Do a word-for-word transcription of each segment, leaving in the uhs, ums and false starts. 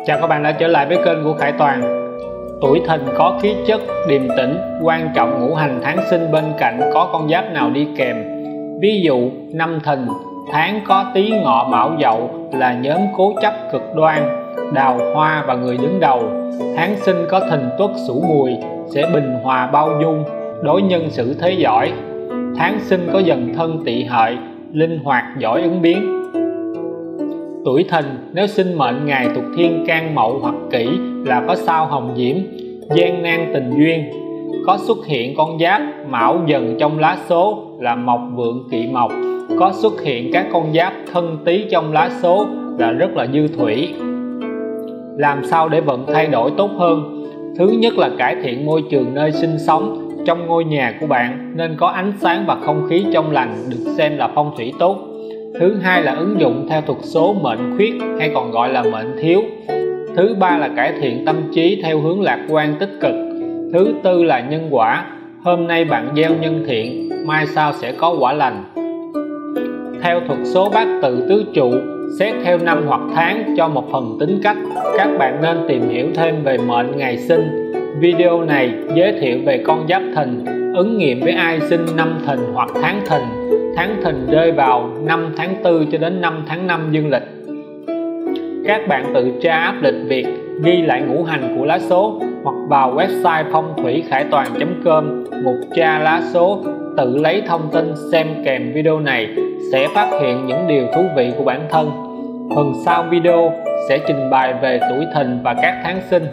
Chào các bạn đã trở lại với kênh của Khải Toàn. Tuổi Thìn có khí chất điềm tĩnh, quan trọng ngũ hành tháng sinh bên cạnh có con giáp nào đi kèm. Ví dụ năm Thìn, tháng có Tý Ngọ Mão Dậu là nhóm cố chấp cực đoan, đào hoa và người đứng đầu. Tháng sinh có Thìn Tuất Sửu Mùi sẽ bình hòa bao dung, đối nhân xử thế giỏi. Tháng sinh có Dần Thân Tỵ Hợi, linh hoạt giỏi ứng biến. Tuổi Thìn nếu sinh mệnh ngày thuộc thiên can Mậu hoặc Kỷ là có sao Hồng Diễm, gian nan tình duyên. Có xuất hiện con giáp Mão Dần trong lá số là Mộc Vượng Kỵ Mộc. Có xuất hiện các con giáp Thân Tý trong lá số là rất là dư thủy. Làm sao để vận thay đổi tốt hơn? Thứ nhất là cải thiện môi trường nơi sinh sống. Trong ngôi nhà của bạn nên có ánh sáng và không khí trong lành, được xem là phong thủy tốt. Thứ hai là ứng dụng theo thuật số mệnh khuyết hay còn gọi là mệnh thiếu. Thứ ba là cải thiện tâm trí theo hướng lạc quan tích cực. Thứ tư là nhân quả. Hôm nay bạn gieo nhân thiện, mai sau sẽ có quả lành. Theo thuật số bát tự tứ trụ, xét theo năm hoặc tháng cho một phần tính cách. Các bạn nên tìm hiểu thêm về mệnh ngày sinh. Video này giới thiệu về con giáp Thìn, ứng nghiệm với ai sinh năm Thìn hoặc tháng Thìn. Tháng Thìn rơi vào năm tháng tư cho đến năm tháng năm dương lịch. Các bạn tự tra áp lịch Việt, ghi lại ngũ hành của lá số hoặc vào website phong thủy khải toàn chấm com, mục tra lá số, tự lấy thông tin xem kèm video này sẽ phát hiện những điều thú vị của bản thân. Phần sau video sẽ trình bày về tuổi Thìn và các tháng sinh.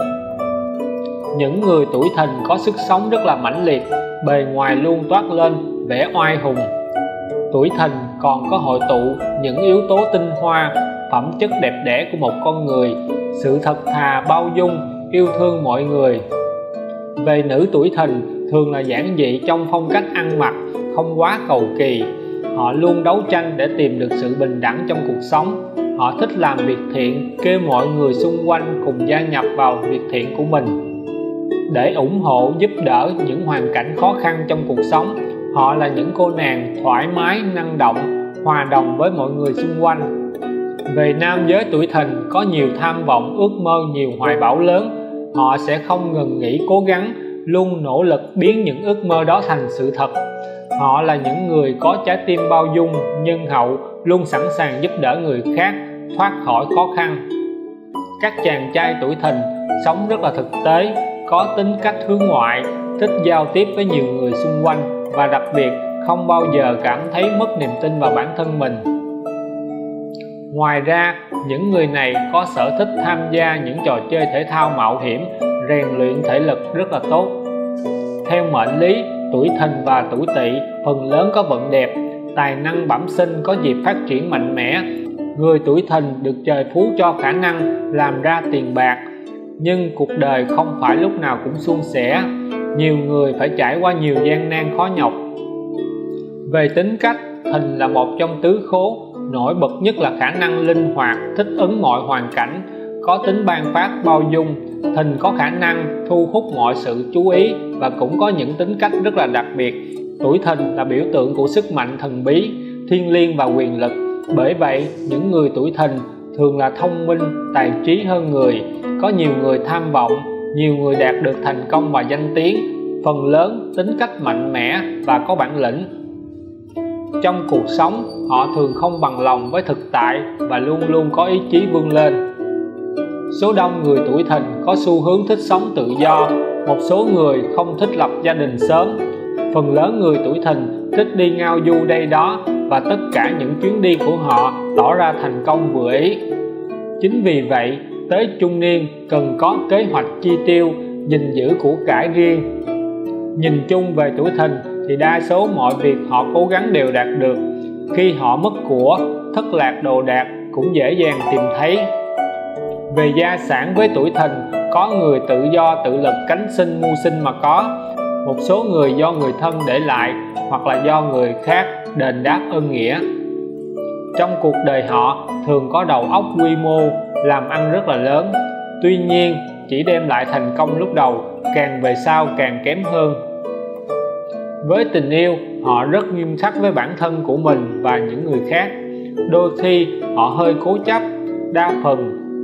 Những người tuổi Thìn có sức sống rất là mãnh liệt, bề ngoài luôn toát lên vẻ oai hùng. Tuổi Thìn còn có hội tụ những yếu tố tinh hoa, phẩm chất đẹp đẽ của một con người, sự thật thà bao dung, yêu thương mọi người. Về nữ tuổi Thìn thường là giản dị trong phong cách ăn mặc, không quá cầu kỳ. Họ luôn đấu tranh để tìm được sự bình đẳng trong cuộc sống. Họ thích làm việc thiện, kêu mọi người xung quanh cùng gia nhập vào việc thiện của mình. Để ủng hộ giúp đỡ những hoàn cảnh khó khăn trong cuộc sống, họ là những cô nàng thoải mái, năng động, hòa đồng với mọi người xung quanh. Về nam giới tuổi Thìn có nhiều tham vọng, ước mơ, nhiều hoài bão lớn. Họ sẽ không ngừng nghỉ cố gắng, luôn nỗ lực biến những ước mơ đó thành sự thật. Họ là những người có trái tim bao dung, nhân hậu, luôn sẵn sàng giúp đỡ người khác thoát khỏi khó khăn. Các chàng trai tuổi Thìn sống rất là thực tế, có tính cách hướng ngoại, thích giao tiếp với nhiều người xung quanh và đặc biệt không bao giờ cảm thấy mất niềm tin vào bản thân mình. Ngoài ra, những người này có sở thích tham gia những trò chơi thể thao mạo hiểm, rèn luyện thể lực rất là tốt. Theo mệnh lý, tuổi Thìn và tuổi Tỵ phần lớn có vận đẹp, tài năng bẩm sinh có dịp phát triển mạnh mẽ. Người tuổi Thìn được trời phú cho khả năng làm ra tiền bạc, nhưng cuộc đời không phải lúc nào cũng suôn sẻ. Nhiều người phải trải qua nhiều gian nan khó nhọc. Về tính cách, Thìn là một trong tứ khố, nổi bật nhất là khả năng linh hoạt, thích ứng mọi hoàn cảnh, có tính ban phát bao dung. Thìn có khả năng thu hút mọi sự chú ý và cũng có những tính cách rất là đặc biệt. Tuổi Thìn là biểu tượng của sức mạnh thần bí, thiêng liêng và quyền lực. Bởi vậy, những người tuổi Thìn thường là thông minh, tài trí hơn người, có nhiều người tham vọng, nhiều người đạt được thành công và danh tiếng, phần lớn tính cách mạnh mẽ và có bản lĩnh. Trong cuộc sống, họ thường không bằng lòng với thực tại và luôn luôn có ý chí vươn lên. Số đông người tuổi Thìn có xu hướng thích sống tự do, một số người không thích lập gia đình sớm. Phần lớn người tuổi Thìn thích đi ngao du đây đó và tất cả những chuyến đi của họ tỏ ra thành công vừa ý. Chính vì vậy, tới trung niên cần có kế hoạch chi tiêu, gìn giữ của cải riêng. Nhìn chung về tuổi Thìn thì đa số mọi việc họ cố gắng đều đạt được. Khi họ mất của, thất lạc đồ đạc cũng dễ dàng tìm thấy. Về gia sản với tuổi Thìn, có người tự do tự lực cánh sinh mưu sinh mà có. Một số người do người thân để lại hoặc là do người khác đền đáp ơn nghĩa. Trong cuộc đời họ thường có đầu óc quy mô, làm ăn rất là lớn. Tuy nhiên, chỉ đem lại thành công lúc đầu, càng về sau càng kém hơn. Với tình yêu, họ rất nghiêm khắc với bản thân của mình và những người khác. Đôi khi họ hơi cố chấp, đa phần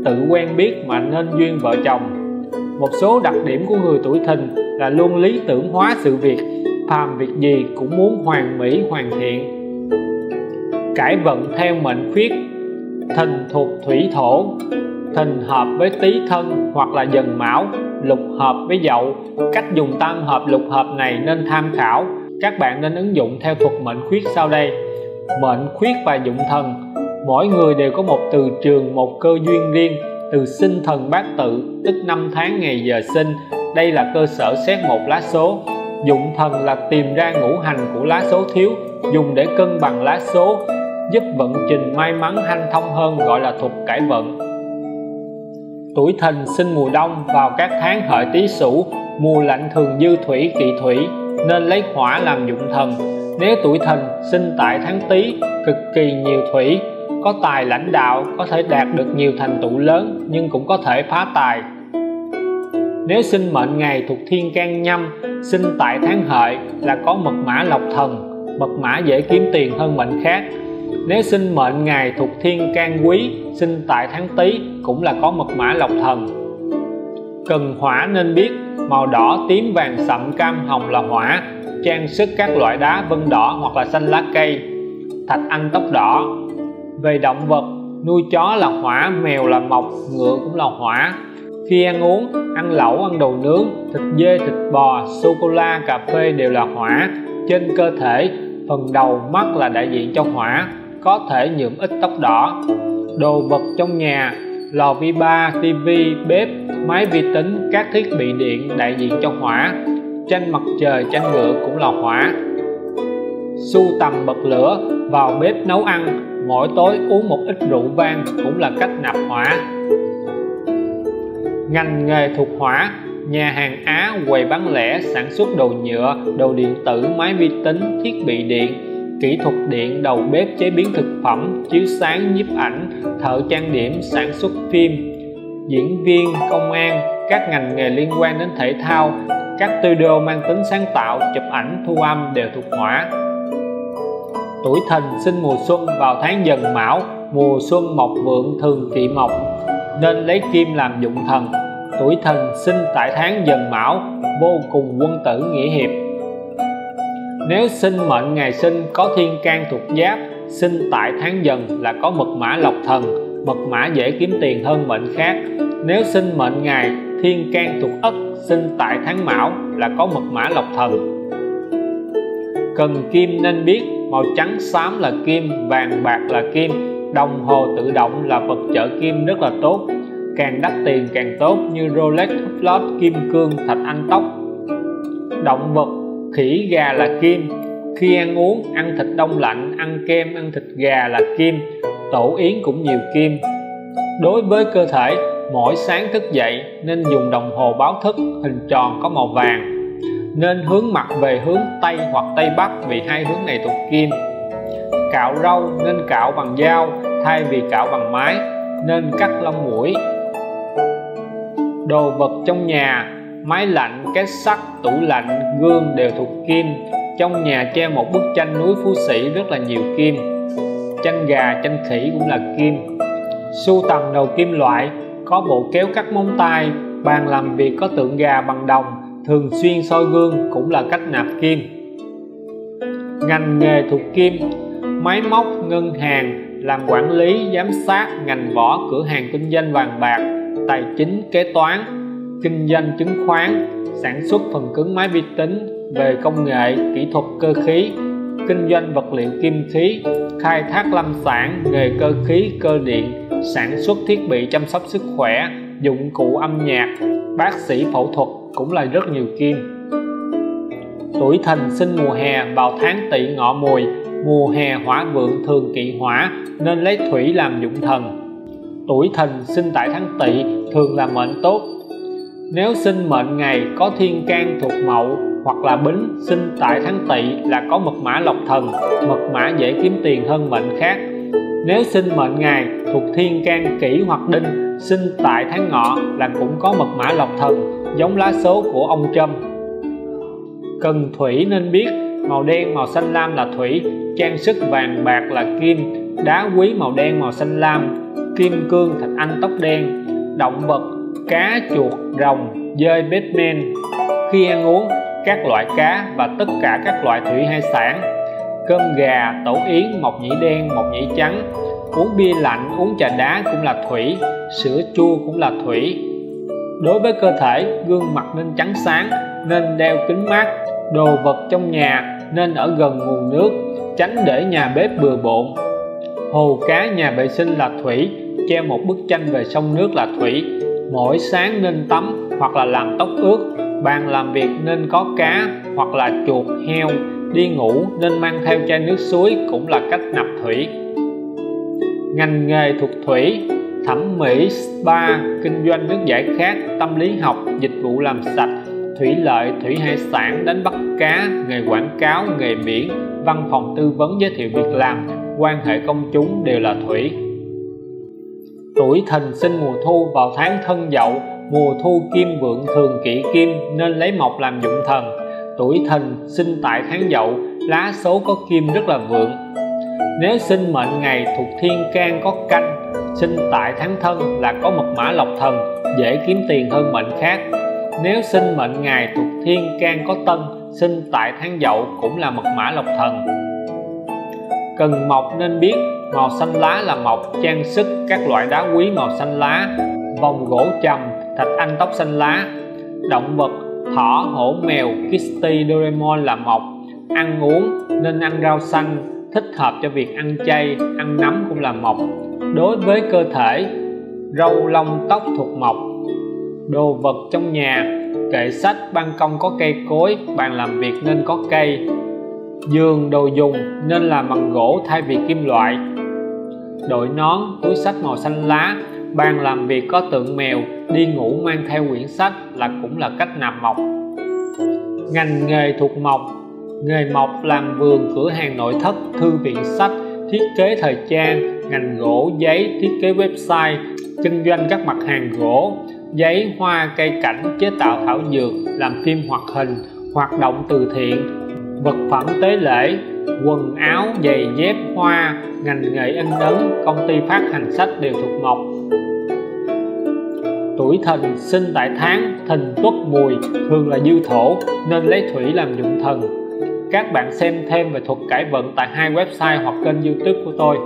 tự quen biết mà nên duyên vợ chồng. Một số đặc điểm của người tuổi Thìn là luôn lý tưởng hóa sự việc, phàm việc gì cũng muốn hoàn mỹ hoàn thiện. Cải vận theo mệnh khuyết. Thìn thuộc thủy thổ, Thìn hợp với Tý Thân hoặc là Dần Mão, Lục hợp với Dậu. Cách dùng tam hợp lục hợp này nên tham khảo, các bạn nên ứng dụng theo thuật mệnh khuyết sau đây. Mệnh khuyết và dụng thần, mỗi người đều có một từ trường, một cơ duyên riêng. Từ sinh thần bát tự tức năm tháng ngày giờ sinh, đây là cơ sở xét một lá số. Dụng thần là tìm ra ngũ hành của lá số thiếu, dùng để cân bằng lá số, giúp vận trình may mắn hanh thông hơn, gọi là thuật cải vận. Tuổi Thìn sinh mùa đông vào các tháng Hợi Tý Sửu, mùa lạnh thường dư thủy kỵ thủy, nên lấy hỏa làm dụng thần. Nếu tuổi Thìn sinh tại tháng Tý, cực kỳ nhiều thủy, có tài lãnh đạo, có thể đạt được nhiều thành tựu lớn, nhưng cũng có thể phá tài. Nếu sinh mệnh ngày thuộc thiên can Nhâm, sinh tại tháng Hợi là có mật mã lộc thần, mật mã dễ kiếm tiền hơn mệnh khác. Nếu sinh mệnh ngày thuộc thiên can Quý, sinh tại tháng Tý cũng là có mật mã lộc thần. Cần hỏa nên biết màu đỏ, tím, vàng, sậm, cam, hồng là hỏa. Trang sức các loại đá vân đỏ hoặc là xanh lá cây. Thạch anh tóc đỏ. Về động vật, nuôi chó là hỏa, mèo là mộc, ngựa cũng là hỏa. Khi ăn uống, ăn lẩu, ăn đồ nướng, thịt dê, thịt bò, sô-cô-la, cà phê đều là hỏa. Trên cơ thể, phần đầu, mắt là đại diện cho hỏa, có thể nhuộm ít tóc đỏ. Đồ vật trong nhà, lò vi ba, tivi, bếp, máy vi tính, các thiết bị điện đại diện cho hỏa. Tranh mặt trời, tranh ngựa cũng là hỏa. Sưu tầm bật lửa, vào bếp nấu ăn, mỗi tối uống một ít rượu vang cũng là cách nạp hỏa. Ngành nghề thuộc hỏa, nhà hàng Á, quầy bán lẻ, sản xuất đồ nhựa, đồ điện tử, máy vi tính, thiết bị điện, kỹ thuật điện, đầu bếp, chế biến thực phẩm, chiếu sáng, nhiếp ảnh, thợ trang điểm, sản xuất phim, diễn viên, công an, các ngành nghề liên quan đến thể thao, các studio mang tính sáng tạo, chụp ảnh, thu âm đều thuộc hỏa. Tuổi Thìn sinh mùa xuân vào tháng Dần Mão, mùa xuân mộc vượng thường kỵ mộc, nên lấy kim làm dụng thần. Tuổi Thìn sinh tại tháng Dần Mão vô cùng quân tử nghĩa hiệp. Nếu sinh mệnh ngày sinh có thiên can thuộc Giáp, sinh tại tháng Dần là có mật mã lộc thần, mật mã dễ kiếm tiền hơn mệnh khác. Nếu sinh mệnh ngày thiên can thuộc Ất, sinh tại tháng Mão là có mật mã lộc thần. Cần kim nên biết màu trắng xám là kim, vàng bạc là kim, đồng hồ tự động là vật trợ kim rất là tốt, càng đắt tiền càng tốt như Rolex, Hublot, kim cương, thạch anh tóc. Động vật, khỉ, gà là kim, khi ăn uống, ăn thịt đông lạnh, ăn kem, ăn thịt gà là kim, tổ yến cũng nhiều kim. Đối với cơ thể, mỗi sáng thức dậy nên dùng đồng hồ báo thức hình tròn có màu vàng, nên hướng mặt về hướng Tây hoặc Tây Bắc vì hai hướng này thuộc kim. Cạo râu nên cạo bằng dao thay vì cạo bằng máy, nên cắt lông mũi. Đồ vật trong nhà, máy lạnh, két sắt, tủ lạnh, gương đều thuộc kim. Trong nhà treo một bức tranh núi Phú Sĩ rất là nhiều kim. Tranh gà, tranh khỉ cũng là kim. Sưu tầm đồ kim loại, có bộ kéo cắt móng tay, bàn làm việc có tượng gà bằng đồng, thường xuyên soi gương cũng là cách nạp kim. Ngành nghề thuộc kim, máy móc, ngân hàng, làm quản lý, giám sát, ngành võ, cửa hàng kinh doanh vàng bạc, tài chính, kế toán, kinh doanh chứng khoán, sản xuất phần cứng máy vi tính, về công nghệ, kỹ thuật cơ khí, kinh doanh vật liệu kim khí, khai thác lâm sản, nghề cơ khí, cơ điện, sản xuất thiết bị chăm sóc sức khỏe, dụng cụ âm nhạc, bác sĩ phẫu thuật cũng là rất nhiều kim. Tuổi Thìn sinh mùa hè vào tháng Tỵ Ngọ Mùi, mùa hè hỏa vượng thường kỵ hỏa nên lấy thủy làm dụng thần. Tuổi Thìn sinh tại tháng Tỵ thường là mệnh tốt. Nếu sinh mệnh ngày có thiên can thuộc Mậu hoặc là Bính, sinh tại tháng Tỵ là có mật mã lộc thần, mật mã dễ kiếm tiền hơn mệnh khác. Nếu sinh mệnh ngày thuộc thiên can Kỷ hoặc Đinh, sinh tại tháng Ngọ là cũng có mật mã lộc thần, giống lá số của ông Trâm. Cần thủy nên biết màu đen, màu xanh lam là thủy, trang sức vàng bạc là kim, đá quý màu đen, màu xanh lam, kim cương, thạch anh, tóc đen. Động vật: cá, chuột, rồng, dơi, Batman. Khi ăn uống: các loại cá và tất cả các loại thủy hải sản. Cơm gà, tổ yến, mộc nhĩ đen, mộc nhĩ trắng. Uống bia lạnh, uống trà đá cũng là thủy, sữa chua cũng là thủy. Đối với cơ thể, gương mặt nên trắng sáng, nên đeo kính mát. Đồ vật trong nhà nên ở gần nguồn nước, tránh để nhà bếp bừa bộn. Hồ cá, nhà vệ sinh là thủy, treo một bức tranh về sông nước là thủy. Mỗi sáng nên tắm hoặc là làm tóc ướt. Bàn làm việc nên có cá hoặc là chuột, heo. Đi ngủ nên mang theo chai nước suối, cũng là cách nạp thủy. Ngành nghề thuộc thủy: thẩm mỹ, spa, kinh doanh nước giải khát, tâm lý học, dịch vụ làm sạch, thủy lợi, thủy hải sản, đánh bắt cá, nghề quảng cáo, nghề biển, văn phòng tư vấn giới thiệu việc làm, quan hệ công chúng đều là thủy. Tuổi Thìn sinh mùa thu vào tháng Thân Dậu, mùa thu kim vượng thường kỵ kim nên lấy mộc làm dụng thần. Tuổi Thìn sinh tại tháng Dậu, lá số có kim rất là vượng. Nếu sinh mệnh ngày thuộc thiên can có canh, sinh tại tháng Thân là có mật mã lộc thần, dễ kiếm tiền hơn mệnh khác. Nếu sinh mệnh ngày thuộc thiên can có Tân, sinh tại tháng Dậu cũng là mật mã lộc thần. Cần mộc nên biết màu xanh lá là mộc, trang sức các loại đá quý màu xanh lá, vòng gỗ trầm, thạch anh, tóc xanh lá. Động vật: thỏ, hổ, mèo, Kitty, Doraemon là mộc. Ăn uống nên ăn rau xanh, thích hợp cho việc ăn chay, ăn nấm cũng là mộc. Đối với cơ thể, râu lông tóc thuộc mộc. Đồ vật trong nhà: kệ sách, ban công có cây cối, bàn làm việc nên có cây. Giường, đồ dùng nên làm bằng gỗ thay vì kim loại. Đội nón, túi sách màu xanh lá, bàn làm việc có tượng mèo, đi ngủ mang theo quyển sách là cũng là cách nạp mộc. Ngành nghề thuộc mộc: nghề mộc làm vườn, cửa hàng nội thất, thư viện sách, thiết kế thời trang, ngành gỗ, giấy, thiết kế website, kinh doanh các mặt hàng gỗ, giấy, hoa, cây cảnh, chế tạo thảo dược, làm phim hoạt hình, hoạt động từ thiện, vật phẩm tế lễ, quần áo, giày dép, hoa. Ngành nghề in ấn, công ty phát hành sách đều thuộc mộc. Tuổi Thìn sinh tại tháng Thìn Tuất Mùi thường là dư thổ nên lấy thủy làm dụng thần. Các bạn xem thêm về thuật cải vận tại hai website hoặc kênh YouTube của tôi.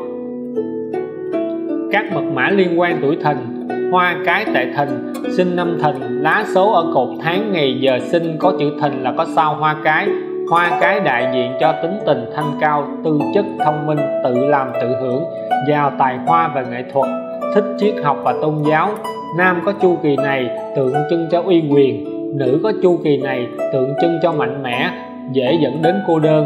Các mật mã liên quan tuổi Thìn: hoa cái tại Thìn, sinh năm Thìn, lá số ở cột tháng ngày giờ sinh có chữ Thìn là có sao hoa cái. Hoa cái đại diện cho tính tình thanh cao, tư chất thông minh, tự làm tự hưởng, giàu tài hoa và nghệ thuật, thích triết học và tôn giáo. Nam có chu kỳ này tượng trưng cho uy quyền, nữ có chu kỳ này tượng trưng cho mạnh mẽ, dễ dẫn đến cô đơn.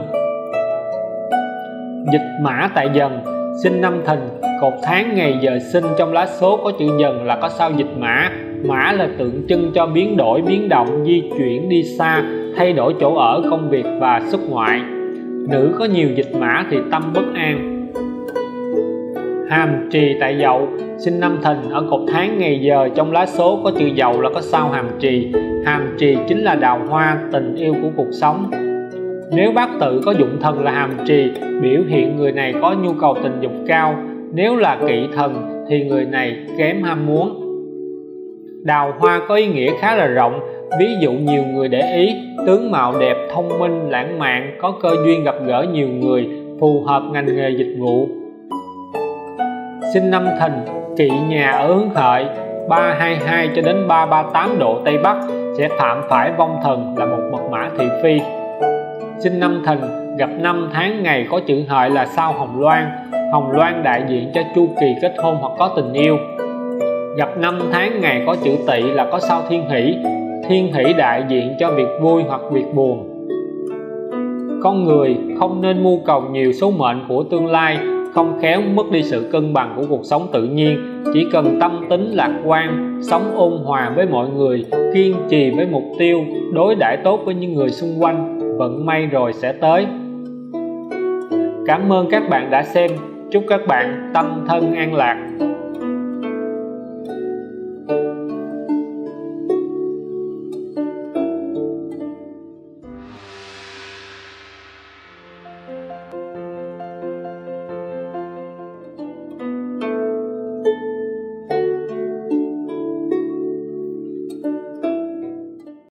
Dịch mã tại Dần, sinh năm Thìn, cột tháng ngày giờ sinh trong lá số có chữ Dần là có sao dịch mã. Mã là tượng trưng cho biến đổi, biến động, di chuyển, đi xa, thay đổi chỗ ở, công việc và xuất ngoại. Nữ có nhiều dịch mã thì tâm bất an. Hàm Trì tại Dậu, sinh năm Thìn, ở cột tháng ngày giờ trong lá số có chữ Dậu là có sao Hàm Trì. Hàm Trì chính là đào hoa, tình yêu của cuộc sống. Nếu bát tự có dụng thần là Hàm Trì, biểu hiện người này có nhu cầu tình dục cao. Nếu là kỵ thần thì người này kém ham muốn. Đào hoa có ý nghĩa khá là rộng, ví dụ nhiều người để ý, tướng mạo đẹp, thông minh, lãng mạn, có cơ duyên gặp gỡ nhiều người, phù hợp ngành nghề dịch vụ. Sinh năm Thìn, kỵ nhà ở hướng Hợi, ba hai hai cho đến ba ba tám độ Tây Bắc, sẽ phạm phải vong thần là một mật mã thị phi. Sinh năm Thìn gặp năm tháng ngày có chữ Hợi là sao Hồng Loan. Hồng Loan đại diện cho chu kỳ kết hôn hoặc có tình yêu. Gặp năm tháng ngày có chữ Tỵ là có sao Thiên Hỷ. Thiên Hỷ đại diện cho việc vui hoặc việc buồn. Con người không nên mưu cầu nhiều số mệnh của tương lai, không khéo mất đi sự cân bằng của cuộc sống tự nhiên. Chỉ cần tâm tính lạc quan, sống ôn hòa với mọi người, kiên trì với mục tiêu, đối đãi tốt với những người xung quanh, vận may rồi sẽ tới. Cảm ơn các bạn đã xem. Chúc các bạn tâm thân an lạc.